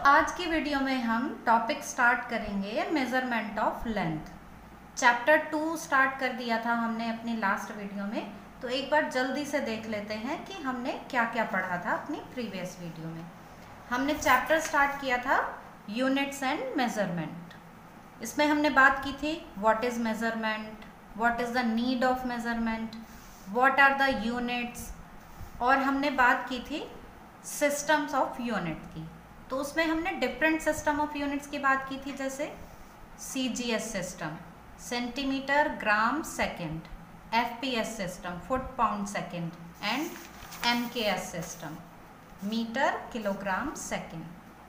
आज की वीडियो में हम टॉपिक स्टार्ट करेंगे measurement of length. Chapter 2 start कर दिया था हमने अपनी लास्ट वीडियो में, तो एक बार जल्दी से देख लेते हैं कि हमने क्या क्या पढ़ा था अपनी प्रीवियस वीडियो में। हमने चैप्टर स्टार्ट किया था यूनिट्स एंड मेजरमेंट। इसमें हमने बात की थी what is measurement, what is the need of measurement, what are the units, और हमने बात की थी सिस्टम्स ऑफ यूनिट की। तो उसमें हमने डिफरेंट सिस्टम ऑफ यूनिट्स की बात की थी, जैसे CGS system centimetre gram second, FPS system foot pound second and MKS system metre kilogram second.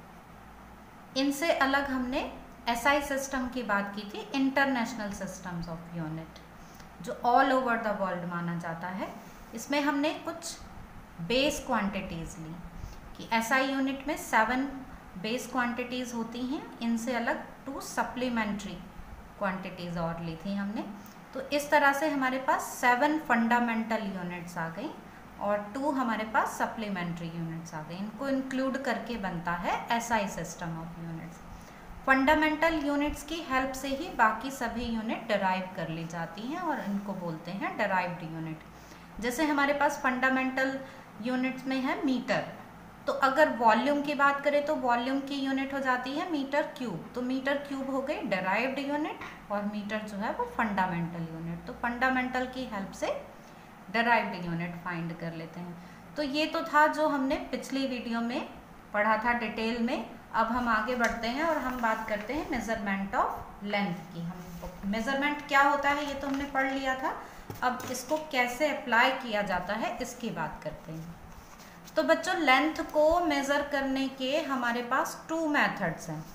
इनसे अलग हमने SI सिस्टम की बात की थी, इंटरनेशनल सिस्टम्स ऑफ यूनिट, जो ऑल ओवर द वर्ल्ड माना जाता है। इसमें हमने कुछ बेस क्वांटिटीज़ ली कि SI यूनिट में 7 बेस क्वांटिटीज़ होती हैं, इनसे अलग 2 सप्लीमेंट्री क्वांटिटीज़ और ली थी हमने। तो इस तरह से हमारे पास 7 फंडामेंटल यूनिट्स आ गई और 2 हमारे पास सप्लीमेंट्री यूनिट्स आ गई। इनको इंक्लूड करके बनता है SI system of units. Fundamental units की हेल्प से ही बाकी सभी यूनिट डिराइव कर ली जाती हैं और इनको बोलते हैं डिराइव्ड यूनिट। जैसे हमारे पास फंडामेंटल यूनिट्स में है मीटर, तो अगर वॉल्यूम की बात करें तो वॉल्यूम की यूनिट हो जाती है मीटर क्यूब। तो मीटर क्यूब हो गई डिराइव्ड यूनिट और मीटर जो है वो फंडामेंटल यूनिट। तो फंडामेंटल की हेल्प से डिराइव्ड यूनिट फाइंड कर लेते हैं। तो ये तो था जो हमने पिछली वीडियो में पढ़ा था डिटेल में। अब हम आगे बढ़ते हैं और हम बात करते हैं मेजरमेंट ऑफ लेंथ की। हम मेजरमेंट क्या होता है ये तो हमने पढ़ लिया था, अब इसको कैसे अप्लाई किया जाता है इसकी बात करते हैं। तो बच्चों, लेंथ को मेज़र करने के हमारे पास 2 मेथड्स हैं।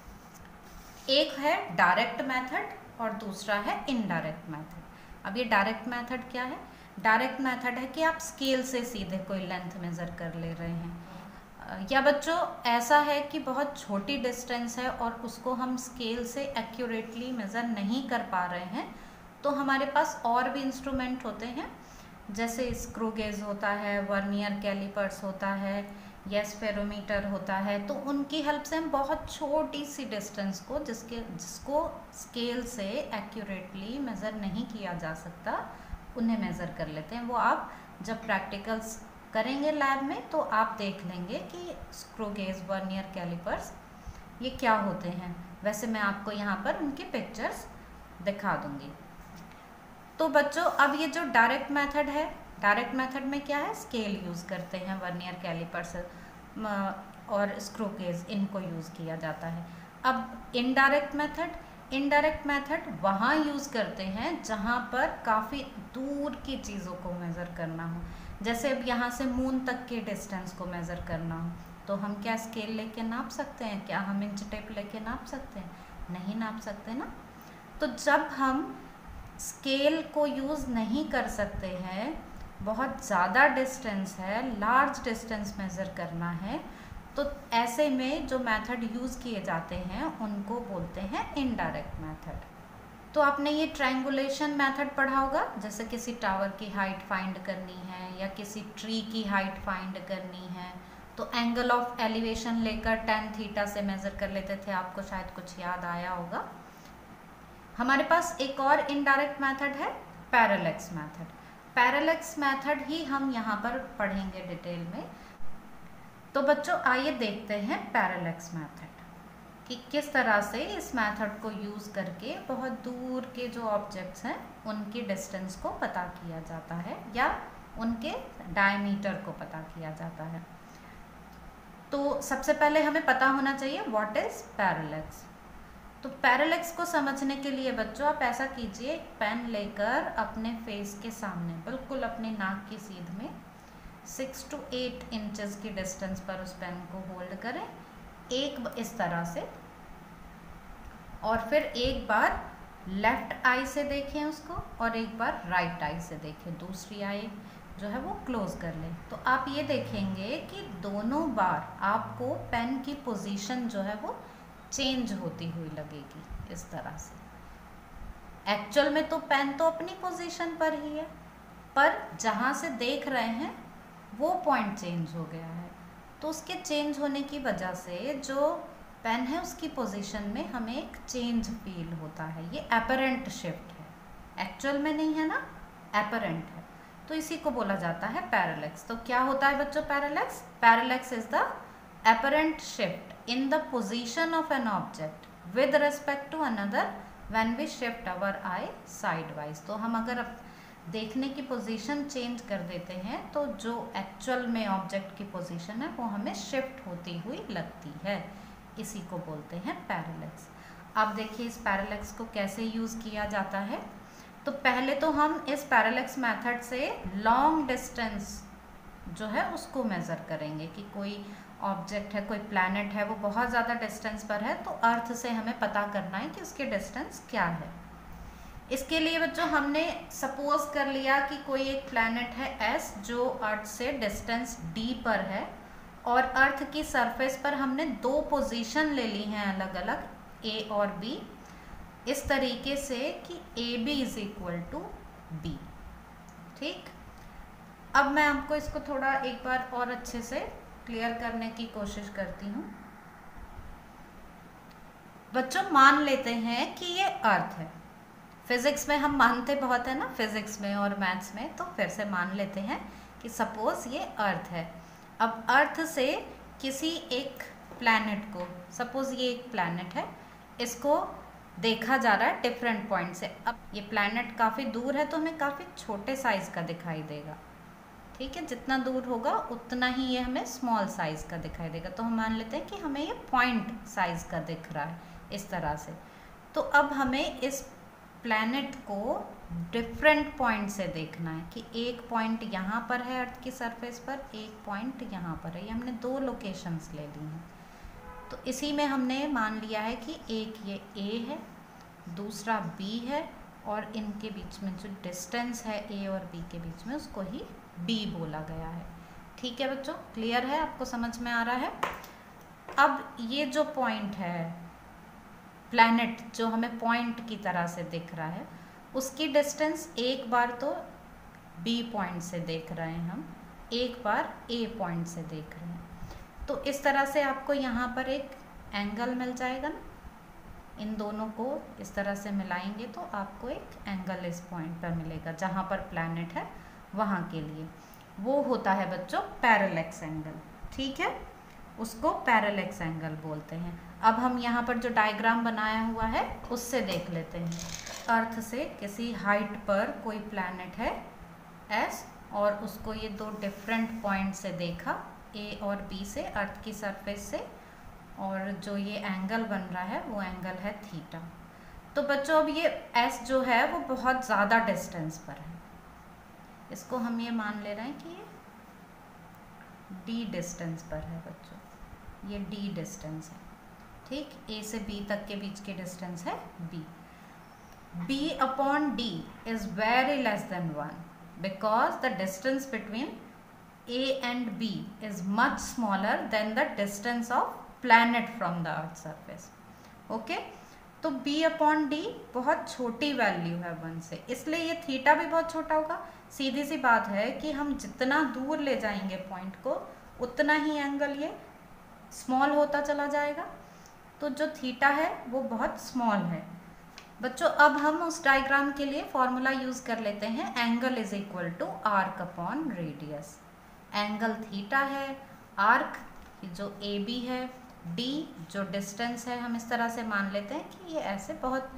एक है डायरेक्ट मेथड और दूसरा है इनडायरेक्ट मेथड। अब ये डायरेक्ट मेथड क्या है? डायरेक्ट मेथड है कि आप स्केल से सीधे कोई लेंथ मेज़र कर ले रहे हैं, या बच्चों ऐसा है कि बहुत छोटी डिस्टेंस है और उसको हम स्केल से एक्यूरेटली मेज़र नहीं कर पा रहे हैं, तो हमारे पास और भी इंस्ट्रूमेंट होते हैं, जैसे स्क्रू गेज होता है, वर्नियर कैलिपर्स होता है, या स्फेरोमीटर होता है। तो उनकी हेल्प से हम बहुत छोटी सी डिस्टेंस को जिसको स्केल से एक्यूरेटली मेज़र नहीं किया जा सकता, उन्हें मेज़र कर लेते हैं। वो आप जब प्रैक्टिकल्स करेंगे लैब में तो आप देख लेंगे कि स्क्रू गेज, वर्नियर कैलिपर्स ये क्या होते हैं। वैसे मैं आपको यहाँ पर उनकी पिक्चर्स दिखा दूँगी। तो बच्चों, अब ये जो डायरेक्ट मेथड है, डायरेक्ट मेथड में क्या है, स्केल यूज़ करते हैं, वर्नियर कैलिपर्स और स्क्रू गेज इनको यूज़ किया जाता है। अब इनडायरेक्ट मेथड वहाँ यूज़ करते हैं जहाँ पर काफ़ी दूर की चीज़ों को मेज़र करना हो। जैसे अब यहाँ से मून तक के डिस्टेंस को मेज़र करना हो, तो हम क्या स्केल लेके नाप सकते हैं? क्या हम इंच टेप लेके नाप सकते हैं? नहीं नाप सकते ना। तो जब हम स्केल को यूज़ नहीं कर सकते हैं, बहुत ज़्यादा डिस्टेंस है, लार्ज डिस्टेंस मेज़र करना है, तो ऐसे में जो मेथड यूज़ किए जाते हैं उनको बोलते हैं इनडायरेक्ट मेथड। तो आपने ये ट्रायंगुलेशन मेथड पढ़ा होगा, जैसे किसी टावर की हाइट फाइंड करनी है या किसी ट्री की हाइट फाइंड करनी है, तो एंगल ऑफ एलिवेशन लेकर tan थीटा से मेज़र कर लेते थे। आपको शायद कुछ याद आया होगा। हमारे पास एक और इनडायरेक्ट मेथड है पैरेलैक्स मेथड। पैरेलैक्स मेथड ही हम यहाँ पर पढ़ेंगे डिटेल में। तो बच्चों, आइए देखते हैं पैरेलैक्स मेथड कि किस तरह से इस मेथड को यूज़ करके बहुत दूर के जो ऑब्जेक्ट्स हैं उनकी डिस्टेंस को पता किया जाता है या उनके डायमीटर को पता किया जाता है। तो सबसे पहले हमें पता होना चाहिए व्हाट इज़ पैरेलैक्स। तो पैरेलैक्स को समझने के लिए बच्चों आप ऐसा कीजिए, एक पेन लेकर अपने फेस के सामने बिल्कुल अपनी नाक की सीध में 6 to 8 इंचेस की डिस्टेंस पर उस पेन को होल्ड करें, एक इस तरह से, और फिर एक बार लेफ्ट आई से देखें उसको और एक बार राइट आई से देखें, दूसरी आई जो है वो क्लोज कर लें। तो आप ये देखेंगे कि दोनों बार आपको पेन की पोजीशन जो है वो चेंज होती हुई लगेगी इस तरह से। एक्चुअल में तो पेन तो अपनी पोजीशन पर ही है, पर जहाँ से देख रहे हैं वो पॉइंट चेंज हो गया है। तो उसके चेंज होने की वजह से जो पेन है उसकी पोजीशन में हमें एक चेंज फील होता है। ये एपरेंट शिफ्ट है, एक्चुअल में नहीं है ना, एपरेंट है, तो इसी को बोला जाता है पैरेलैक्स। तो क्या होता है बच्चों parallax? Parallax is the apparent shift in the position of an object with respect to another when we shift our eye sideways. तो हम अगर देखने की पोजीशन चेंज कर देते हैं तो जो एक्चुअल में ऑब्जेक्ट की पोजीशन है वो हमें शिफ्ट होती हुई लगती है, इसी को बोलते हैं पैरेलैक्स। अब देखिए इस पैरेलैक्स को कैसे यूज़ किया जाता है। तो पहले तो हम इस पैरेलैक्स मेथड से लॉन्ग डिस्टेंस जो है उसको मेज़र करेंगे कि कोई ऑब्जेक्ट है, कोई प्लैनेट है, वो बहुत ज़्यादा डिस्टेंस पर है, तो अर्थ से हमें पता करना है कि उसके डिस्टेंस क्या है। इसके लिए बच्चों हमने सपोज कर लिया कि कोई एक प्लैनेट है एस जो अर्थ से डिस्टेंस डी पर है और अर्थ की सरफेस पर हमने दो पोजीशन ले ली हैं अलग अलग, ए और बी, इस तरीके से कि A B is equal to B. ठीक, अब मैं आपको इसको थोड़ा एक बार और अच्छे से क्लियर करने की कोशिश करती हूँ। बच्चों मान लेते हैं कि ये अर्थ है, फिजिक्स में हम मानते बहुत है ना, फिजिक्स में और मैथ्स में, तो फिर से मान लेते हैं कि सपोज ये अर्थ है। अब अर्थ से किसी एक प्लैनेट को, सपोज ये एक प्लैनेट है, इसको देखा जा रहा है डिफरेंट पॉइंट से। अब ये प्लैनेट काफ़ी दूर है तो हमें काफ़ी छोटे साइज़ का दिखाई देगा, ठीक है, जितना दूर होगा उतना ही ये हमें स्मॉल साइज़ का दिखाई देगा। तो हम मान लेते हैं कि हमें ये पॉइंट साइज़ का दिख रहा है इस तरह से। तो अब हमें इस प्लैनेट को डिफरेंट पॉइंट से देखना है कि एक पॉइंट यहाँ पर है अर्थ की सरफेस पर, एक पॉइंट यहाँ पर है। ये हमने दो लोकेशंस ले ली हैं। तो इसी में हमने मान लिया है कि एक ये ए है, दूसरा बी है, और इनके बीच में जो डिस्टेंस है ए और बी के बीच में उसको ही बी बोला गया है। ठीक है बच्चों, क्लियर है, आपको समझ में आ रहा है? अब ये जो पॉइंट है, प्लैनेट जो हमें पॉइंट की तरह से दिख रहा है, उसकी डिस्टेंस एक बार तो बी पॉइंट से देख रहे हैं हम, एक बार ए पॉइंट से देख रहे हैं। तो इस तरह से आपको यहाँ पर एक एंगल मिल जाएगा ना, इन दोनों को इस तरह से मिलाएंगे तो आपको एक एंगल इस पॉइंट पर मिलेगा जहाँ पर प्लैनेट है वहाँ के लिए। वो होता है बच्चों पैरेलैक्स एंगल, ठीक है, उसको पैरेलैक्स एंगल बोलते हैं। अब हम यहाँ पर जो डायग्राम बनाया हुआ है उससे देख लेते हैं। अर्थ से किसी हाइट पर कोई प्लैनेट है एस, और उसको ये दो डिफरेंट पॉइंट से देखा, ए और बी से, अर्थ की सरफेस से, और जो ये एंगल बन रहा है वो एंगल है थीटा। तो बच्चों अब ये एस जो है वो बहुत ज़्यादा डिस्टेंस पर है, इसको हम ये मान ले रहे हैं कि ये डी डिस्टेंस पर है बच्चों, ये डी डिस्टेंस है, ठीक, ए से बी तक के बीच की डिस्टेंस है B. B upon D is very less than 1 because the distance between A and B is much smaller than the distance of planet from the earth surface. Okay, तो b upon D बहुत छोटी value है 1 से, इसलिए ये theta भी बहुत छोटा होगा। सीधी सी बात है कि हम जितना दूर ले जाएंगे पॉइंट को उतना ही एंगल ये स्मॉल होता चला जाएगा। तो जो थीटा है वो बहुत स्मॉल है। बच्चों अब हम उस डायग्राम के लिए फॉर्मूला यूज़ कर लेते हैं, angle is equal to arc upon radius. Angle theta है, आर्क जो ए बी है, डी जो डिस्टेंस है, हम इस तरह से मान लेते हैं कि ये ऐसे बहुत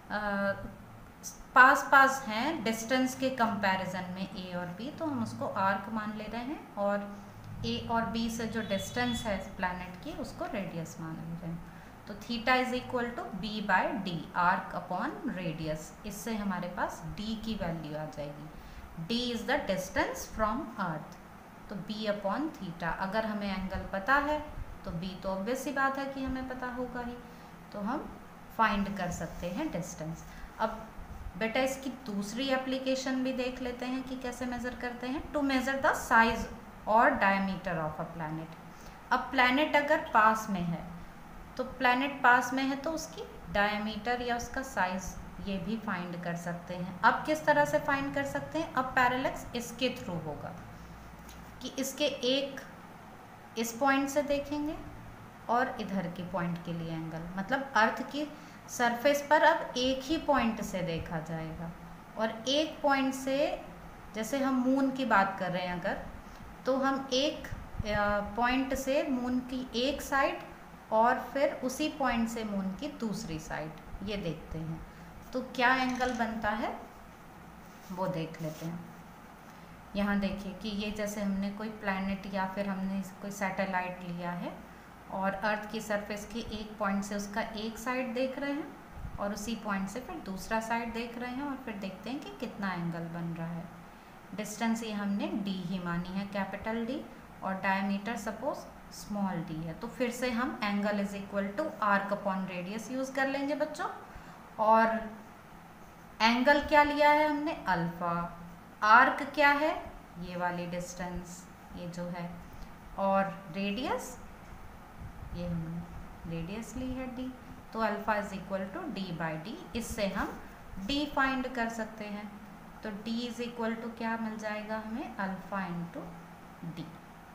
पास पास हैं डिस्टेंस के कंपैरिजन में ए और बी, तो हम उसको आर्क मान ले रहे हैं, और ए और बी से जो डिस्टेंस है प्लैनेट की उसको रेडियस मान ले रहे हैं। तो theta is equal to B by D, arc upon radius. इससे हमारे पास डी की वैल्यू आ जाएगी। D is the distance from earth, तो बी अपॉन थीटा। अगर हमें एंगल पता है तो बी तो ऑब्वियस सी बात है कि हमें पता होगा ही, तो हम फाइंड कर सकते हैं डिस्टेंस। अब बेटा इसकी दूसरी एप्लीकेशन भी देख लेते हैं कि कैसे मेज़र करते हैं। टू मेज़र द साइज और डायमीटर ऑफ अ प्लैनेट। अब प्लैनेट अगर पास में है तो प्लैनेट पास में है तो उसकी डायमीटर या उसका साइज ये भी फाइंड कर सकते हैं। अब किस तरह से फाइंड कर सकते हैं? अब पैरेलैक्स इसके थ्रू होगा कि इसके एक इस पॉइंट से देखेंगे और इधर की पॉइंट के लिए एंगल, मतलब अर्थ की सरफेस पर अब एक ही पॉइंट से देखा जाएगा। और एक पॉइंट से, जैसे हम मून की बात कर रहे हैं अगर, तो हम एक पॉइंट से मून की एक साइड और फिर उसी पॉइंट से मून की दूसरी साइड ये देखते हैं, तो क्या एंगल बनता है वो देख लेते हैं। यहाँ देखिए कि ये जैसे हमने कोई प्लैनेट या फिर हमने कोई सैटेलाइट लिया है और अर्थ की सरफेस के एक पॉइंट से उसका एक साइड देख रहे हैं और उसी पॉइंट से फिर दूसरा साइड देख रहे हैं और फिर देखते हैं कि कितना एंगल बन रहा है। डिस्टेंस ये हमने डी ही मानी है, कैपिटल डी, और डायमीटर सपोज स्मॉल डी है। तो फिर से हम angle is equal to arc upon radius use कर लेंगे बच्चों। और एंगल क्या लिया है हमने, अल्फा। आर्क क्या है, ये वाली डिस्टेंस, ये जो है, और रेडियस, ये हमने रेडियस ली है डी, तो alpha is equal to D by D. इससे हम डी फाइंड कर सकते हैं। तो डी इज इक्वल टू क्या मिल जाएगा हमें, अल्फा इंटू डी।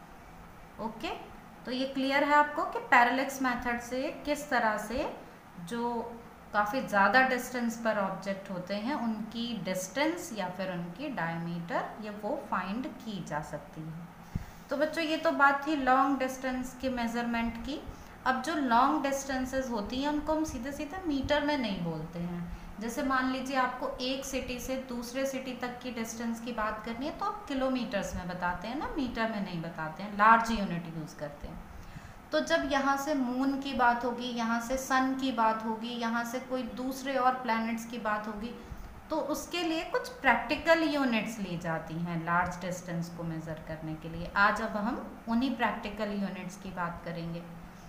ओके, तो ये क्लियर है आपको कि पैरेलैक्स मेथड से किस तरह से जो काफ़ी ज़्यादा डिस्टेंस पर ऑब्जेक्ट होते हैं उनकी डिस्टेंस या फिर उनकी डायमीटर ये वो फाइंड की जा सकती है। तो बच्चों ये तो बात थी लॉन्ग डिस्टेंस के मेज़रमेंट की। अब जो लॉन्ग डिस्टेंसेस होती हैं उनको हम सीधे सीधे मीटर में नहीं बोलते हैं। जैसे मान लीजिए आपको एक सिटी से दूसरे सिटी तक की डिस्टेंस की बात करनी है तो आप किलोमीटर्स में बताते हैं ना, मीटर में नहीं बताते हैं, लार्ज यूनिट यूज़ करते हैं। तो जब यहाँ से मून की बात होगी, यहाँ से सन की बात होगी, यहाँ से कोई दूसरे और प्लैनेट्स की बात होगी, तो उसके लिए कुछ प्रैक्टिकल यूनिट्स ली जाती हैं लार्ज डिस्टेंस को मेज़र करने के लिए। आज अब हम उन्हीं प्रैक्टिकल यूनिट्स की बात करेंगे।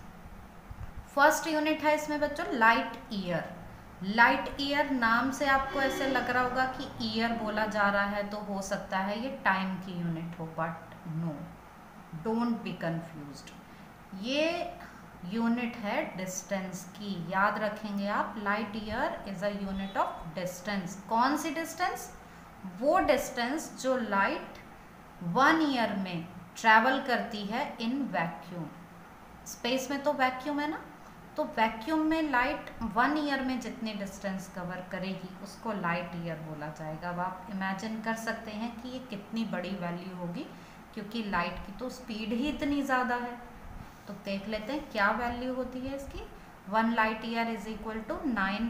फर्स्ट यूनिट है इसमें बच्चों लाइट ईयर। लाइट ईयर नाम से आपको ऐसे लग रहा होगा कि ईयर बोला जा रहा है तो हो सकता है ये टाइम की यूनिट हो, but no, don't be confused. ये यूनिट है डिस्टेंस की, याद रखेंगे आप। Light year is a unit of distance. कौन सी डिस्टेंस, वो डिस्टेंस जो लाइट 1 ईयर में ट्रैवल करती है इन वैक्यूम। स्पेस में तो वैक्यूम है ना, तो वैक्यूम में लाइट 1 ईयर में जितनी डिस्टेंस कवर करेगी उसको लाइट ईयर बोला जाएगा। अब आप इमेजिन कर सकते हैं कि ये कितनी बड़ी वैल्यू होगी, क्योंकि लाइट की तो स्पीड ही इतनी ज़्यादा है। तो देख लेते हैं क्या वैल्यू होती है इसकी। 1 light year is equal to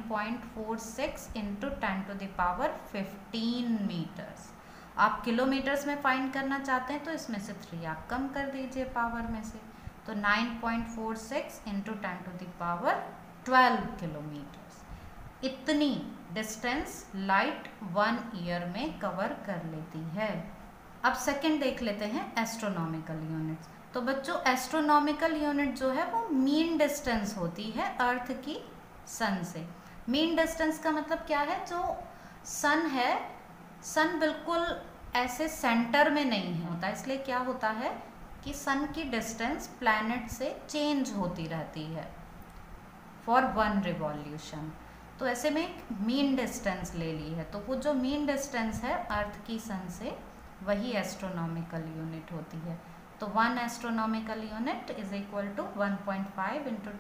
9.46 into 10⁻15 metres. आप किलोमीटर्स में फाइंड करना चाहते हैं तो इसमें से 3 आप कम कर दीजिए पावर में से, तो 9.46 इंटू 10⁻12 किलोमीटर्स। इतनी डिस्टेंस लाइट 1 ईयर में कवर कर लेती है। अब सेकंड देख लेते हैं एस्ट्रोनॉमिकल यूनिट्स। तो बच्चों एस्ट्रोनॉमिकल यूनिट जो है वो मीन डिस्टेंस होती है अर्थ की सन से। मीन डिस्टेंस का मतलब क्या है, जो सन है, सन बिल्कुल ऐसे सेंटर में नहीं होता, इसलिए क्या होता है कि सन की डिस्टेंस प्लैनेट से चेंज होती रहती है फॉर 1 रिवॉल्यूशन। तो ऐसे में एक मीन डिस्टेंस ले ली है, तो वो जो मीन डिस्टेंस है अर्थ की सन से वही एस्ट्रोनॉमिकल यूनिट होती है। तो 1 astronomical unit is equal to 1.5 into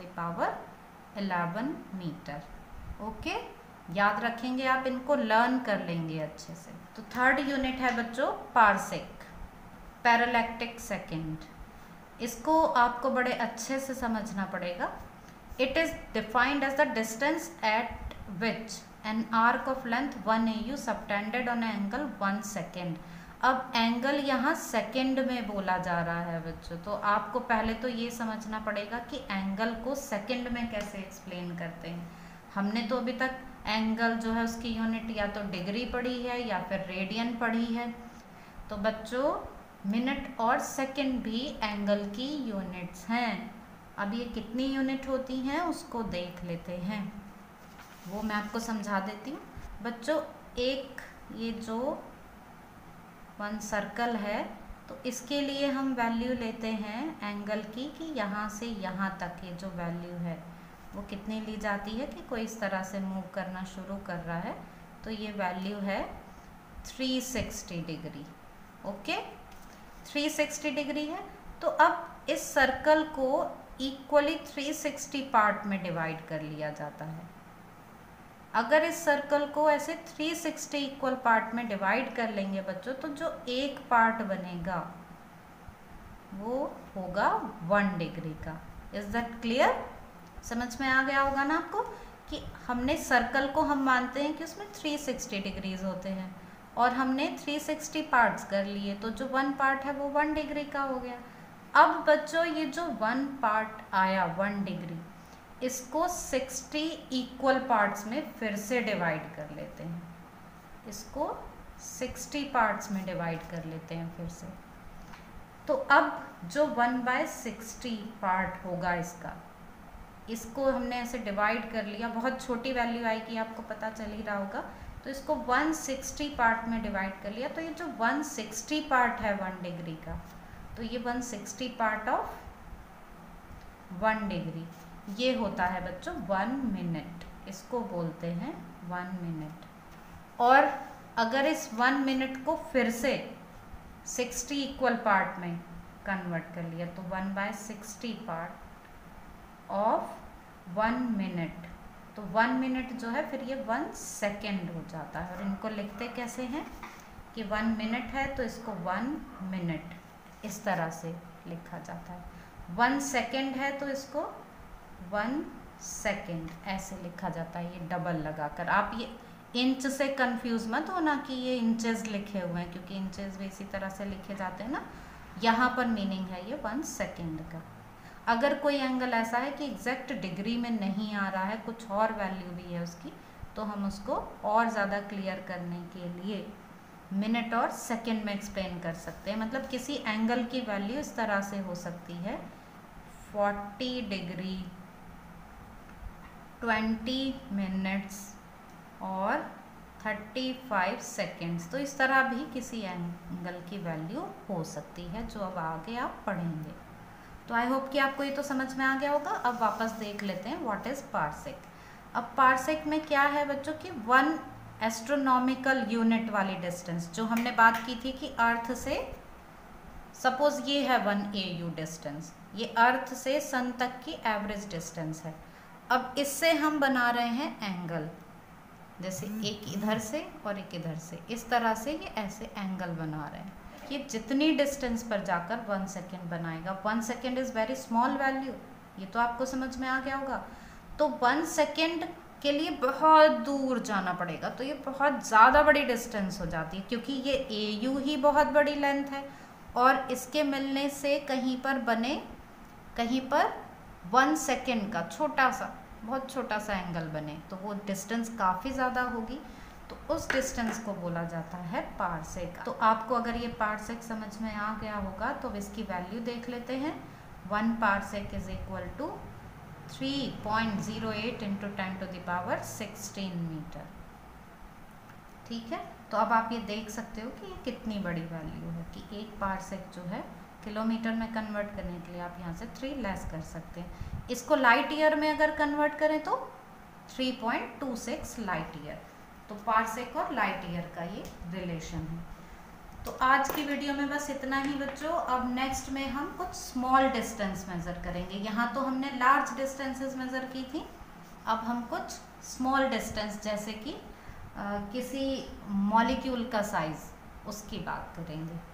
10⁻11 metre. Okay, याद रखेंगे आप, इनको लर्न कर लेंगे अच्छे से। तो थर्ड यूनिट है बच्चों पारसेक, पैरालैक्टिक सेकेंड। इसको आपको बड़े अच्छे से समझना पड़ेगा। It is defined as the distance at which an arc of length 1 AU subtended on angle 1 second. अब एंगल यहाँ सेकेंड में बोला जा रहा है बच्चों, तो आपको पहले तो ये समझना पड़ेगा कि एंगल को सेकेंड में कैसे एक्सप्लेन करते हैं। हमने तो अभी तक एंगल जो है उसकी यूनिट या तो डिग्री पढ़ी है या फिर रेडियन पढ़ी है। तो बच्चों मिनट और सेकेंड भी एंगल की यूनिट्स हैं। अब ये कितनी यूनिट होती हैं उसको देख लेते हैं, वो मैं आपको समझा देती हूँ। बच्चों एक ये जो 1 सर्कल है तो इसके लिए हम वैल्यू लेते हैं एंगल की कि यहाँ से यहाँ तक ये जो वैल्यू है वो कितनी ली जाती है कि कोई इस तरह से मूव करना शुरू कर रहा है, तो ये वैल्यू है 360 डिग्री। ओके, 360 डिग्री है। तो अब इस सर्कल को इक्वली 360 पार्ट में डिवाइड कर लिया जाता है। अगर इस सर्कल को ऐसे 360 इक्वल पार्ट में डिवाइड कर लेंगे बच्चों, तो जो एक पार्ट बनेगा वो होगा 1 डिग्री का। Is that clear? समझ में आ गया होगा ना आपको कि हमने सर्कल को हम मानते हैं कि उसमें 360 डिग्रीज होते हैं और हमने 360 पार्ट्स कर लिए, तो जो 1 पार्ट है वो 1 डिग्री का हो गया। अब बच्चों ये जो 1 पार्ट आया 1 डिग्री, इसको 60 इक्वल पार्ट्स में फिर से डिवाइड कर लेते हैं। इसको 60 पार्ट्स में डिवाइड कर लेते हैं फिर से। तो अब जो 1/60 पार्ट होगा इसका, इसको हमने ऐसे डिवाइड कर लिया, बहुत छोटी वैल्यू आएगी आपको पता चल ही रहा होगा, तो इसको 160 पार्ट में डिवाइड कर लिया। तो ये जो 160 पार्ट है 1 डिग्री का, तो ये 160 पार्ट ऑफ 1 डिग्री ये होता है बच्चों 1 मिनट। इसको बोलते हैं 1 मिनट। और अगर इस 1 मिनट को फिर से 60 इक्वल पार्ट में कन्वर्ट कर लिया, तो 1/60 पार्ट ऑफ 1 मिनट, तो 1 मिनट जो है फिर ये 1 सेकेंड हो जाता है। और इनको लिखते कैसे हैं कि 1 मिनट है तो इसको 1 मिनट इस तरह से लिखा जाता है। 1 सेकेंड है तो इसको 1 सेकेंड ऐसे लिखा जाता है, ये डबल लगाकर। आप ये इंच से कंफ्यूज मत होना कि ये इंचेस लिखे हुए हैं, क्योंकि इंचेस भी इसी तरह से लिखे जाते हैं ना। यहाँ पर मीनिंग है ये 1 सेकेंड का। अगर कोई एंगल ऐसा है कि एग्जैक्ट डिग्री में नहीं आ रहा है, कुछ और वैल्यू भी है उसकी, तो हम उसको और ज़्यादा क्लियर करने के लिए मिनट और सेकेंड में एक्सप्लेन कर सकते हैं। मतलब किसी एंगल की वैल्यू इस तरह से हो सकती है 40 डिग्री, 20 मिनट्स और 35 सेकेंड्स। तो इस तरह भी किसी एंगल की वैल्यू हो सकती है, जो अब आगे आप पढ़ेंगे। तो आई होप कि आपको ये तो समझ में आ गया होगा। अब वापस देख लेते हैं व्हाट इज पार्सेक। अब पार्सेक में क्या है बच्चों की 1 एस्ट्रोनॉमिकल यूनिट वाली डिस्टेंस, जो हमने बात की थी कि अर्थ से, सपोज ये है 1 AU डिस्टेंस, ये अर्थ से सन तक की एवरेज डिस्टेंस है। अब इससे हम बना रहे हैं एंगल, जैसे एक इधर से और एक इधर से, इस तरह से ये ऐसे एंगल बना रहे हैं। ये जितनी डिस्टेंस पर जाकर 1 सेकेंड बनाएगा, 1 second is very small value, ये तो आपको समझ में आ गया होगा। तो 1 सेकेंड के लिए बहुत दूर जाना पड़ेगा, तो ये बहुत ज़्यादा बड़ी डिस्टेंस हो जाती है, क्योंकि ये AU ही बहुत बड़ी लेंथ है और इसके मिलने से कहीं पर 1 सेकेंड का छोटा सा, बहुत छोटा सा एंगल बने, तो वो डिस्टेंस काफ़ी ज़्यादा होगी, तो उस डिस्टेंस को बोला जाता है पार्सेक। तो आपको अगर ये पार्सेक समझ में आ गया होगा तो इसकी वैल्यू देख लेते हैं। 1 parsec is equal to 3.08 × 10⁻16 metre. ठीक है, तो अब आप ये देख सकते हो कि ये कितनी बड़ी वैल्यू है कि 1 पार्सेक जो है किलोमीटर में कन्वर्ट करने के लिए आप यहाँ से 3 लेस कर सकते हैं। इसको लाइट ईयर में अगर कन्वर्ट करें तो 3.26 लाइट ईयर। तो पार्सेक और लाइट ईयर का ये रिलेशन है। तो आज की वीडियो में बस इतना ही बच्चों। अब नेक्स्ट में हम कुछ स्मॉल डिस्टेंस मेज़र करेंगे। यहाँ तो हमने लार्ज डिस्टेंसेस मेज़र की थी, अब हम कुछ स्मॉल डिस्टेंस जैसे कि किसी मॉलिक्यूल का साइज़, उसकी बात करेंगे।